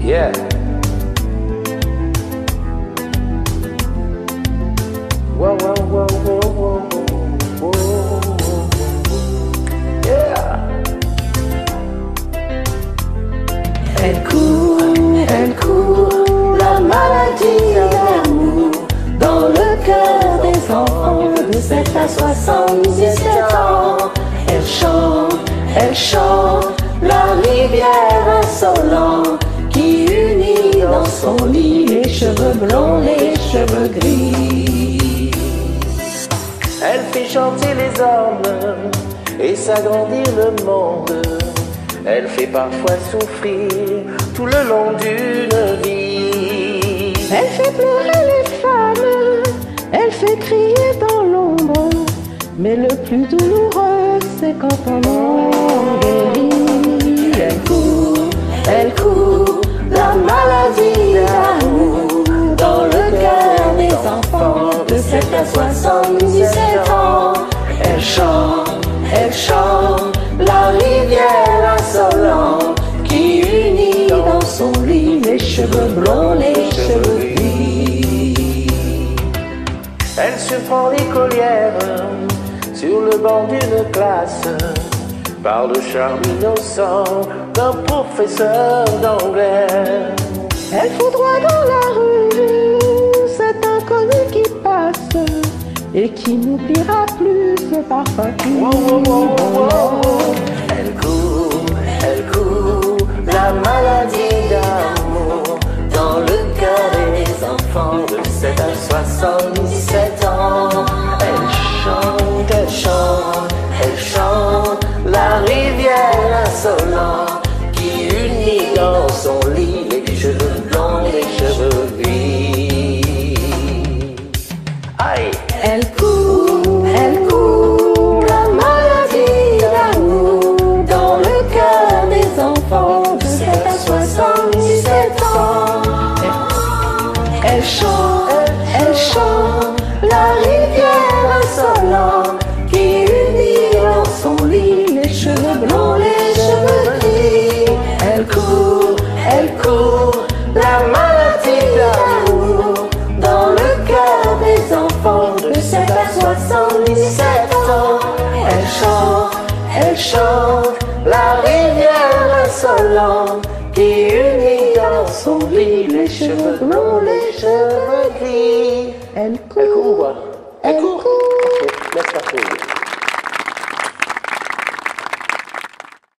Yeah. Whoa, whoa, whoa, whoa, whoa, whoa. Yeah. Elle court, la maladie d'amour dans le cœur des enfants de 7 à 77 ans. Elle chante, la rivière insolente qui unit dans son lit les cheveux blonds, les cheveux gris. Elle fait chanter les hommes et s'agrandir le monde. Elle fait parfois souffrir tout le long d'une vie. Elle fait pleurer les femmes, elle fait crier dans l'ombre. Mais le plus douloureux, c'est quand on en guérit. Elle court, la maladie d'amour dans le cœur des enfants de 7 à 77 ans. Elle chante, la rivière insolente qui unit dans son lit les cheveux blonds, les cheveux gris. Elle surprend l'écolière sur le banc d'une classe par le charme innocent d'un professeur d'anglais. Elle fout droit dans la rue cet inconnu qui passe et qui n'oubliera plus ce parfum qui Elle court, la maladie d'amour dans le cœur des enfants de 7 à 77 ans. Elle chante, la rivière insolente qui unit dans son lit les cheveux blancs, les cheveux gris. Aïe. Elle court, la maladie d'amour dans le cœur des enfants de 7 à 77 ans. Elle chante, la rivière insolente qui unit dans son lit les cheveux blonds, les cheveux gris. Elle court, la maladie d'amour dans le cœur des enfants de 7 à 77 ans. Elle chante, la rivière insolente qui unit dans son lit les cheveux blonds, les cheveux gris. Elle court.